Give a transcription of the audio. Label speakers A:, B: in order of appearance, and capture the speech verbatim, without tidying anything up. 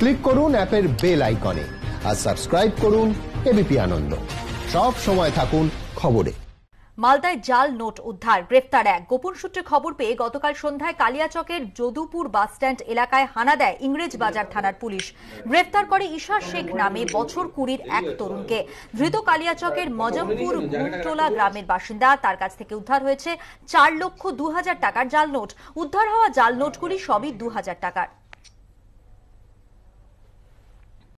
A: Click করুন অ্যাপের bell আইকনে আর সাবস্ক্রাইব করুন এবিপি আনন্দ। সব সময় থাকুন খবরে।
B: মালদায় জাল নোট উদ্ধার, গ্রেফতার এক। গোপন সূত্রে খবর পেয়ে গতকাল সন্ধ্যায় কালিয়াচকের যদুপুর বাসস্ট্যান্ড এলাকায় হানা দেয় ইংরেজ বাজার থানার পুলিশ। গ্রেফতার করে ঈশা শেখ নামে বছর কুড়ির এক তরুণকে। ধৃত কালিয়াচকের মজমপুর ঘুমটোলা গ্রামের বাসিন্দা। তার কাছ থেকে উদ্ধার হয়েছে চার লক্ষ দু হাজার টাকার জাল নোট। উদ্ধার হওয়া জাল নোটগুলি সবই দু হাজার টাকার।